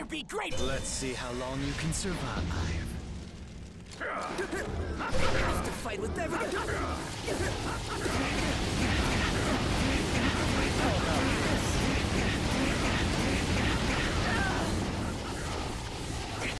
be great! Let's see how long you can survive. I have to fight with everything!